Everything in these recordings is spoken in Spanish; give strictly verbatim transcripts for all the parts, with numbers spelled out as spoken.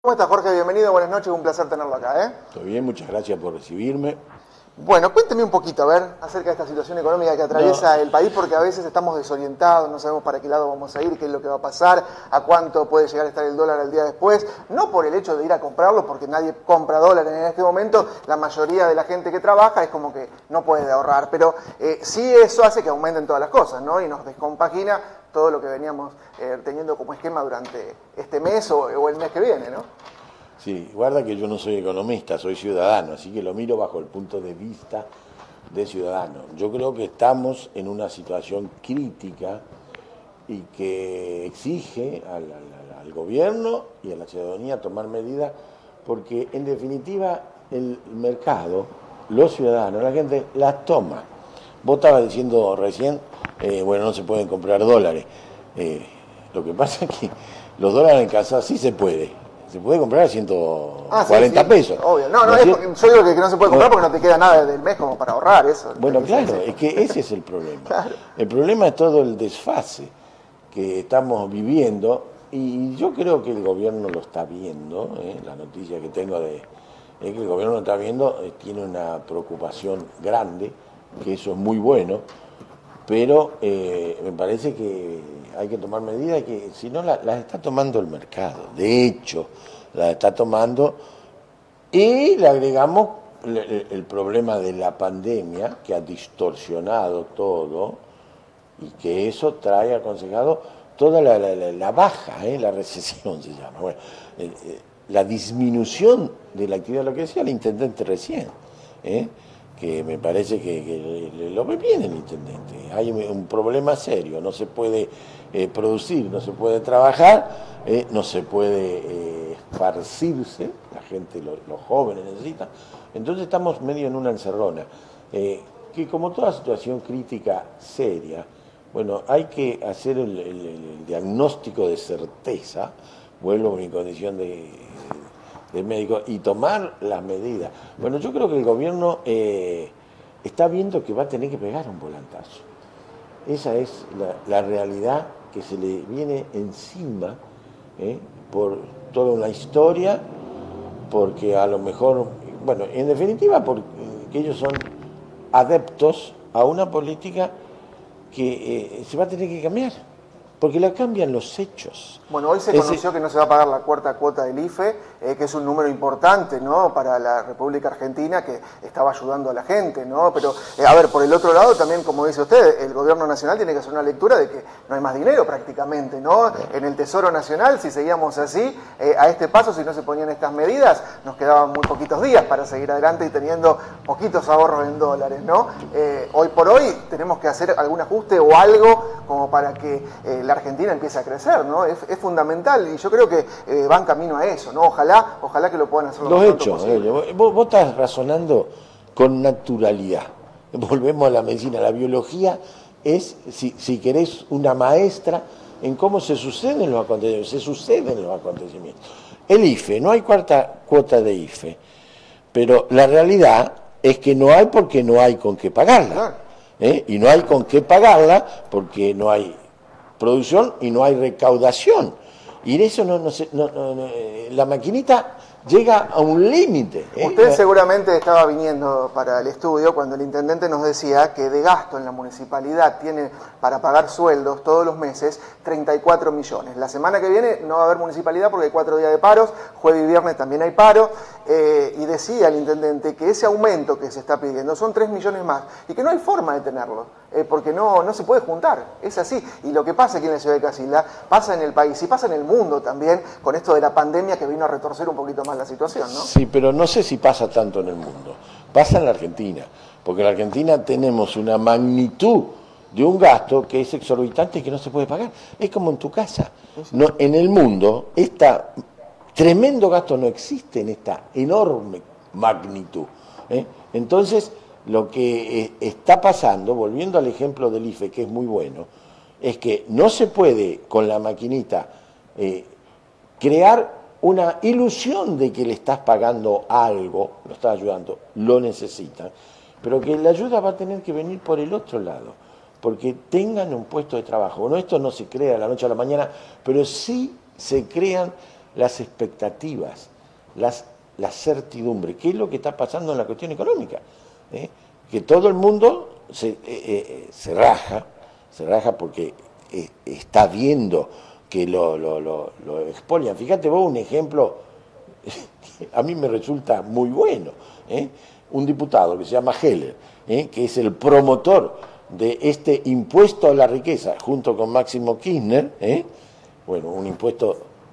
¿Cómo estás, Jorge? Bienvenido, buenas noches, un placer tenerlo acá, ¿eh? Todo bien, muchas gracias por recibirme. Bueno, cuénteme un poquito, a ver, acerca de esta situación económica que atraviesa no. el país, porque a veces estamos desorientados, no sabemos para qué lado vamos a ir, qué es lo que va a pasar, a cuánto puede llegar a estar el dólar al día después, no por el hecho de ir a comprarlo, porque nadie compra dólares en este momento, la mayoría de la gente que trabaja es como que no puede ahorrar, pero eh, sí eso hace que aumenten todas las cosas, ¿no? Y nos descompagina todo lo que veníamos eh, teniendo como esquema durante este mes o, o el mes que viene, ¿no? Sí, guarda que yo no soy economista, soy ciudadano, así que lo miro bajo el punto de vista de ciudadano. Yo creo que estamos en una situación crítica y que exige al, al, al gobierno y a la ciudadanía tomar medidas, porque en definitiva el mercado, los ciudadanos, la gente las toma. Vos estabas diciendo recién, eh, bueno, no se pueden comprar dólares. Eh, lo que pasa es que los dólares en casa sí se puede. Se puede comprar a ciento cuarenta ah, sí, sí, pesos. Obvio. No, no, es porque, yo digo que no se puede comprar porque no te queda nada del mes como para ahorrar eso. Bueno, claro, es que ese es el problema. Claro. El problema es todo el desfase que estamos viviendo y yo creo que el gobierno lo está viendo. ¿eh? La noticia que tengo de, es que el gobierno lo está viendo, eh, tiene una preocupación grande, que eso es muy bueno, pero eh, me parece que hay que tomar medidas que si no las la está tomando el mercado, de hecho las está tomando, y le agregamos el, el, el problema de la pandemia que ha distorsionado todo y que eso trae aconsejado toda la, la, la, la baja, ¿eh? La recesión se llama, bueno, eh, eh, la disminución de la actividad, lo que decía el intendente recién, ¿eh? que me parece que, que lo ve bien el intendente. Hay un, un problema serio, no se puede eh, producir, no se puede trabajar, eh, no se puede eh, esparcirse, la gente, lo, los jóvenes necesitan. Entonces estamos medio en una encerrona, eh, que como toda situación crítica seria, bueno, hay que hacer el, el, el diagnóstico de certeza, vuelvo a mi condición de... del médico y tomar las medidas. Bueno, yo creo que el gobierno eh, está viendo que va a tener que pegar un volantazo. Esa es la, la realidad que se le viene encima eh, por toda una historia, porque a lo mejor, bueno, en definitiva porque ellos son adeptos a una política que eh, se va a tener que cambiar. Porque la cambian los hechos. Bueno, hoy se Ese... conoció que no se va a pagar la cuarta cuota del I F E, eh, que es un número importante, ¿no?, para la República Argentina, que estaba ayudando a la gente, ¿no? Pero, eh, a ver, por el otro lado también, como dice usted, el gobierno nacional tiene que hacer una lectura de que no hay más dinero prácticamente, ¿no? En el Tesoro Nacional, si seguíamos así, eh, a este paso, si no se ponían estas medidas, nos quedaban muy poquitos días para seguir adelante y teniendo poquitos ahorros en dólares, ¿no? Eh, hoy por hoy tenemos que hacer algún ajuste o algo como para que eh, la Argentina empiece a crecer, ¿no? Es, es fundamental y yo creo que eh, van camino a eso, ¿no? Ojalá, ojalá que lo puedan hacer lo los más pronto hechos, posible. Eh, vos, vos estás razonando con naturalidad. Volvemos a la medicina, la biología es, si, si querés, una maestra en cómo se suceden los acontecimientos, se suceden los acontecimientos. El I F E, no hay cuarta cuota de I F E, pero la realidad es que no hay porque no hay con qué pagarla. Claro. ¿eh? Y no hay con qué pagarla porque no hay producción y no hay recaudación. Y eso no, no, no, no, no la maquinita llega a un límite. ¿eh? Usted seguramente estaba viniendo para el estudio cuando el intendente nos decía que de gasto en la municipalidad tiene para pagar sueldos todos los meses treinta y cuatro millones. La semana que viene no va a haber municipalidad porque hay cuatro días de paros, jueves y viernes también hay paro, eh, y decía el intendente que ese aumento que se está pidiendo son tres millones más y que no hay forma de tenerlo, eh, porque no, no se puede juntar, es así. Y lo que pasa aquí en la ciudad de Casilda pasa en el país y pasa en el mundo también con esto de la pandemia que vino a retorcer un poquito más la situación, ¿no? Sí, pero no sé si pasa tanto en el mundo, pasa en la Argentina, porque en la Argentina tenemos una magnitud de un gasto que es exorbitante y que no se puede pagar. Es como en tu casa. No, en el mundo, este tremendo gasto no existe en esta enorme magnitud. ¿eh? Entonces, lo que eh, está pasando, volviendo al ejemplo del I F E, que es muy bueno, es que no se puede con la maquinita eh, crear una ilusión de que le estás pagando algo, lo estás ayudando, lo necesitan, pero que la ayuda va a tener que venir por el otro lado, porque tengan un puesto de trabajo. Bueno, esto no se crea de la noche a la mañana, pero sí se crean las expectativas, las, la certidumbre, qué es lo que está pasando en la cuestión económica. ¿Eh? Que todo el mundo se, eh, eh, se raja, se raja porque eh, está viendo que lo, lo, lo, lo expolian. Fíjate vos un ejemplo que a mí me resulta muy bueno. ¿eh? Un diputado que se llama Heller, ¿eh? que es el promotor de este impuesto a la riqueza, junto con Máximo Kirchner, ¿eh? bueno, un impuesto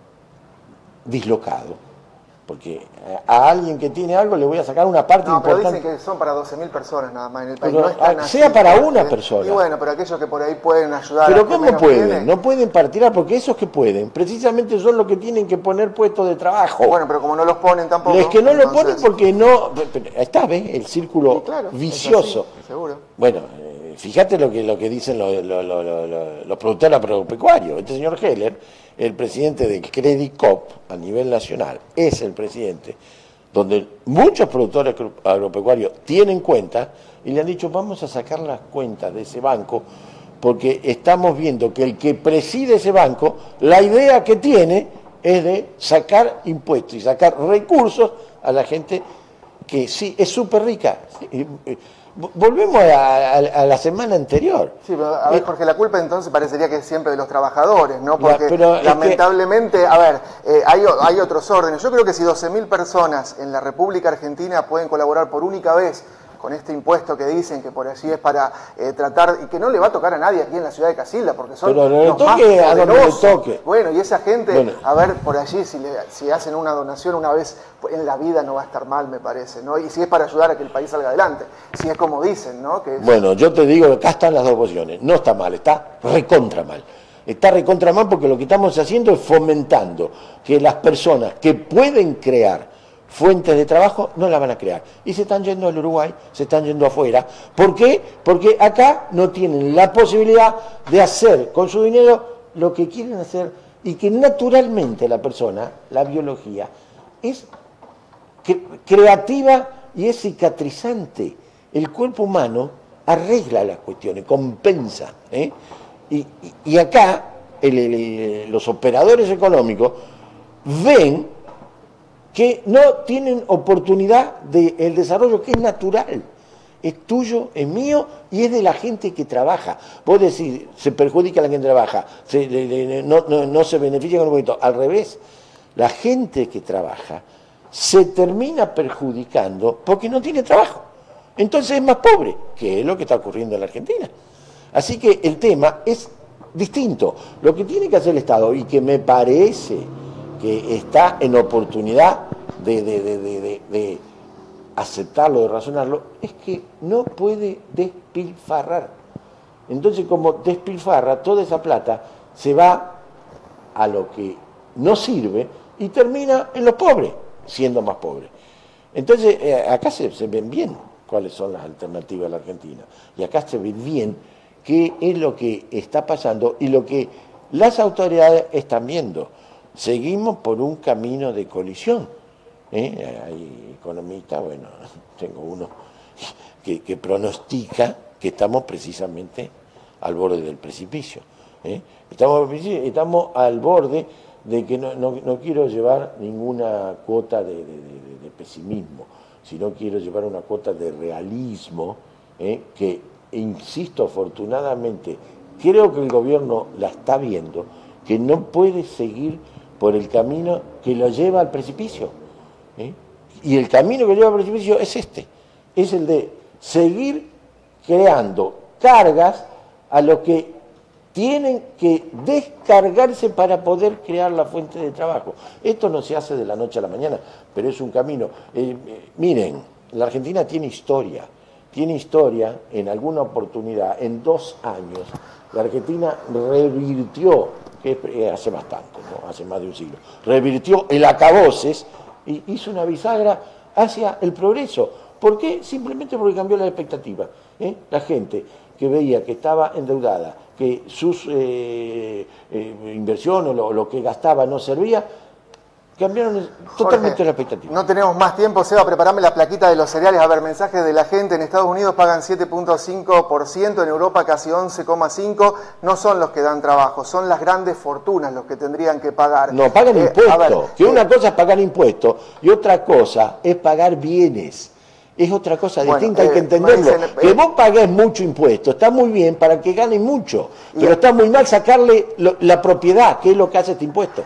dislocado. Porque a alguien que tiene algo le voy a sacar una parte no, importante. Pero dicen que son para doce mil personas nada más en el país. Pero, no están así, sea para una ¿eh? persona. Y bueno, pero aquellos que por ahí pueden ayudar. Pero a ¿cómo pueden? Tienen. No pueden partir, porque esos que pueden, precisamente son los que tienen que poner puestos de trabajo. Bueno, pero como no los ponen tampoco. Es que no entonces... lo ponen porque no... Está, ¿ves? El círculo sí, claro, vicioso. Así, seguro. Bueno, eh, fíjate lo que, lo que dicen los, los, los, los, los productores agropecuarios. Este señor Heller, el presidente de Credit Coop a nivel nacional, es el presidente donde muchos productores agropecuarios tienen cuentas y le han dicho vamos a sacar las cuentas de ese banco porque estamos viendo que el que preside ese banco, la idea que tiene es de sacar impuestos y sacar recursos a la gente que sí es súper rica. Volvemos a, a, a la semana anterior. Sí, pero a ver, Jorge, la culpa entonces parecería que es siempre de los trabajadores, ¿no? Porque pero lamentablemente, que... a ver, eh, hay, hay otros órdenes. Yo creo que si doce mil personas en la República Argentina pueden colaborar por única vez con este impuesto que dicen que por allí es para eh, tratar, y que no le va a tocar a nadie aquí en la ciudad de Casilda, porque son pero le los toque más a donde le toque. Bueno, y esa gente, bueno. a ver, por allí, si, le, si hacen una donación una vez en la vida no va a estar mal, me parece, ¿no? Y si es para ayudar a que el país salga adelante, si es como dicen, ¿no? Que es... Bueno, yo te digo que acá están las dos posiciones, no está mal, está recontra mal. Está recontra mal porque lo que estamos haciendo es fomentando que las personas que pueden crear fuentes de trabajo no la van a crear. Y se están yendo al Uruguay, se están yendo afuera. ¿Por qué? Porque acá no tienen la posibilidad de hacer con su dinero lo que quieren hacer y que naturalmente la persona, la biología, es creativa y es cicatrizante. El cuerpo humano arregla las cuestiones, compensa. ¿eh? Y, y, y acá el, el, los operadores económicos ven que no tienen oportunidad del desarrollo que es natural, es tuyo, es mío y es de la gente que trabaja. Vos decís, se perjudica a la gente que trabaja, se, le, le, no, no, no se beneficia con un poquito. Al revés, la gente que trabaja se termina perjudicando porque no tiene trabajo. Entonces es más pobre, que es lo que está ocurriendo en la Argentina. Así que el tema es distinto. Lo que tiene que hacer el Estado, y que me parece que está en oportunidad de, de, de, de, de, de aceptarlo, de razonarlo, es que no puede despilfarrar. Entonces, como despilfarra, toda esa plata se va a lo que no sirve y termina en los pobres, siendo más pobres. Entonces, eh, acá se, se ven bien cuáles son las alternativas de la Argentina. Y acá se ve bien qué es lo que está pasando y lo que las autoridades están viendo. Seguimos por un camino de colisión. ¿eh? Hay economistas, bueno, tengo uno que, que pronostica que estamos precisamente al borde del precipicio. ¿eh? Estamos, estamos al borde de que no, no, no quiero llevar ninguna cuota de, de, de, de pesimismo, sino quiero llevar una cuota de realismo, ¿eh? que, insisto, afortunadamente, creo que el gobierno la está viendo, que no puede seguir por el camino que lo lleva al precipicio. ¿eh? Y el camino que lleva al precipicio es este, es el de seguir creando cargas a los que tienen que descargarse para poder crear la fuente de trabajo. Esto no se hace de la noche a la mañana, pero es un camino. Eh, eh, miren, la Argentina tiene historia, tiene historia en alguna oportunidad, en dos años, la Argentina revirtió, que es hace bastante, ¿no? Hace más de un siglo, revirtió el acaboses y hizo una bisagra hacia el progreso. ¿Por qué? Simplemente porque cambió la expectativa. ¿eh? La gente que veía que estaba endeudada, que sus eh, eh, inversiones, lo, lo que gastaba no servía, Cambiaron totalmente Jorge, la expectativa. No tenemos más tiempo, Seba, preparame la plaquita de los cereales. A ver, mensajes de la gente. En Estados Unidos pagan siete punto cinco por ciento, en Europa casi once coma cinco por ciento. No son los que dan trabajo, son las grandes fortunas los que tendrían que pagar. No, pagan eh, impuestos. Que eh, una cosa es pagar impuestos y otra cosa es pagar bienes. Es otra cosa bueno, distinta, eh, hay que entenderlo. Dicen, eh, que vos pagues mucho impuesto, está muy bien para que ganes mucho, pero está muy mal sacarle lo, la propiedad, que es lo que hace este impuesto.